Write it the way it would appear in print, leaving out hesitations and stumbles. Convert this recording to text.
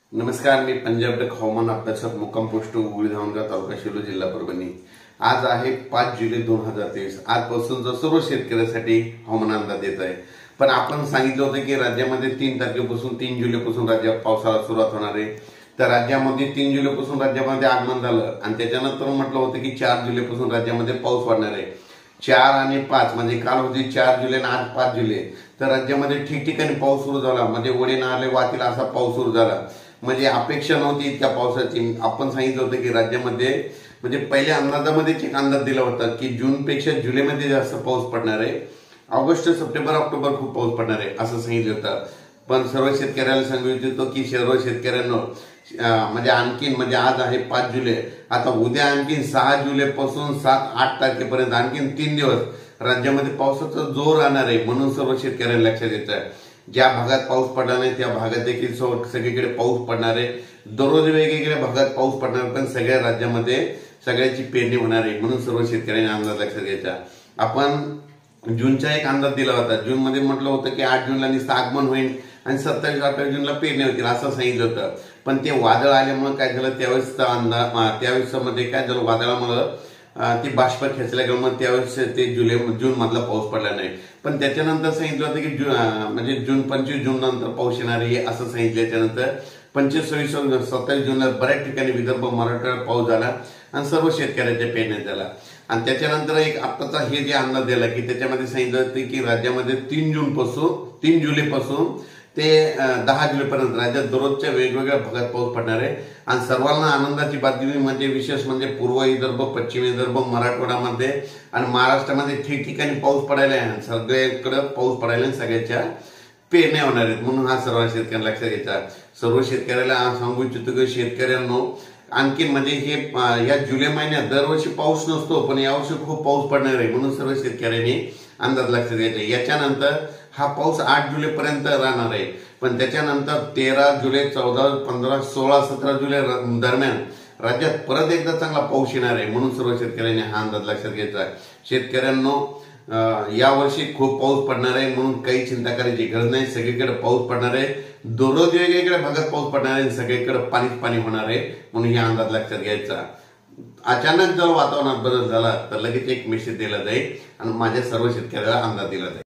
नमस्कार, मी पंजाब डक हवामान अभ्यासक मुक्काम पोस्ट उगळी धामणगाव तालुका शिरूर जिल्हा परभणी। आज आहे 5 जुलै 2023। आजपासून सर्व शेतकऱ्यांसाठी हवामान अंदाज येत आहे। पण आपण सांगितलं होतं की राज्यामध्ये 3 तारखेपासून 3 जुलैपासून राज्यात पावसाला सुरुवात होणार आहे। तर राज्यामध्ये 3 जुलैपासून राज्यामध्ये आगमन झालं आणि त्याच्यानंतर म्हटलं होतं की 4 जुलैपासून राज्यामध्ये पाऊस पडणार आहे। 4 आणि 5 म्हणजे काल होती 4 जुलै आणि आज 5 जुलै। तर राज्यामध्ये ठिकठिकाणी पाऊस सुरू झाला, म्हणजे ओढे नाले वाहतील असा पाऊस सुरू झाला। म्हणजे अपेक्षा नव्हती इतक्या पावसाची। आपण सांगितलं होतं की राज्यामध्ये म्हणजे पहिल्या अंदाजामध्येच एक अंदाज दिला होता की जूनपेक्षा जुलैमध्ये जास्त पाऊस पडणार आहे, ऑगस्ट सप्टेंबर ऑक्टोबर खूप पाऊस पडणार आहे असं सांगितलं होतं। पण सर्व शेतकऱ्यांना सांगू इच्छितो की सर्व शेतकऱ्यांना म्हणजे आणखीन म्हणजे आज आहे 5 जुलै, आता उद्या आणखीन 6 जुलैपासून 7-8 तारखेपर्यंत आणखीन 3 दिवस राज्यामध्ये पावसाचा जोर राहणार आहे। म्हणून सर्व शेतकऱ्यांना लक्षात येतं आहे ज्या भागात पाऊस पडला नाही त्या भागात देखील सगळीकडे पाऊस पडणार आहे। दररोज वेगवेगळ्या भागात पाऊस पडणार, पण सगळ्या राज्यामध्ये सगळ्याची पेरणी होणार आहे। म्हणून सर्व शेतकऱ्यांनी अंदाज लक्षात घ्यायचा। आपण जूनचा एक अंदाज दिला होता। जून मध्ये म्हटलं होतं की 8 जूनला नुसतं आगमन होईल आणि 27-28 जूनला पेरणी होतील असं सांगितलं होतं। पण ते वादळ आल्यामुळे काय झालं, त्यावेळेस मध्ये काय झालं, वादळामुळे ती बाष्प खेचल्या गेलं, मग त्यावेळेस ते जून मधला पाऊस पडला नाही। पण त्याच्यानंतर सांगितलं होतं की म्हणजे 25 जून नंतर पाऊस येणार आहे असं सांगितलं। त्यानंतर 25-26-27 जूनला बऱ्याच ठिकाणी विदर्भ मराठवाड्यात पाऊस झाला आणि सर्व शेतकऱ्यांच्या पेरण्या झाला। आणि त्याच्यानंतर एक आताचा हे जे अंदाज दिला की त्याच्यामध्ये सांगितलं होतं की राज्यामध्ये 3 जुलैपासून ते 10 जुलैपर्यंत राज्यात दररोजच्या वेगवेगळ्या भागात पाऊस पडणार आहे। आणि सर्वांना आनंदाची बातमी म्हणजे विशेष म्हणजे पूर्व विदर्भ, पश्चिम विदर्भ, मराठवाड्यामध्ये आणि महाराष्ट्रामध्ये ठिकठिकाणी पाऊस पडायला आहे। सगळीकडे पाऊस पडायला सगळ्याच्या पेरण्या होणार आहेत। म्हणून हा सर्व शेतकऱ्यांना लक्षात घ्यायचा। सर्व शेतकऱ्याला सांगू इच्छितो की शेतकऱ्यांनो आणखी म्हणजे हे या जुलै महिन्यात दरवर्षी पाऊस नसतो, पण यावर्षी खूप पाऊस पडणार आहे। म्हणून सर्व शेतकऱ्यांनी अंदाज लक्षात घ्यायचा। याच्यानंतर हा पाऊस 8 जुलैपर्यंत राहणार आहे, पण त्याच्यानंतर 13 जुलै, 14, 15, 16, 17 जुलै दरम्यान राज्यात परत एकदा चांगला पाऊस येणार आहे। म्हणून सर्व शेतकऱ्यांनी हा अंदाज लक्षात घ्यायचा आहे। शेतकऱ्यांनो यावर्षी खूप पाऊस पडणार आहे, म्हणून काही चिंता करायची गरज नाही। सगळीकडे पाऊस पडणार आहे, दररोज वेगवेगळ्या भागात पाऊस पडणार आहे, सगळीकडे पाणी होणार आहे। म्हणून हा अंदाज लक्षात घ्यायचा। अचानक जर वातावरणात बदल झाला तर लगेच एक मेसेज दिला जाईल आणि माझ्या सर्व शेतकऱ्याला अंदाज दिला जाईल।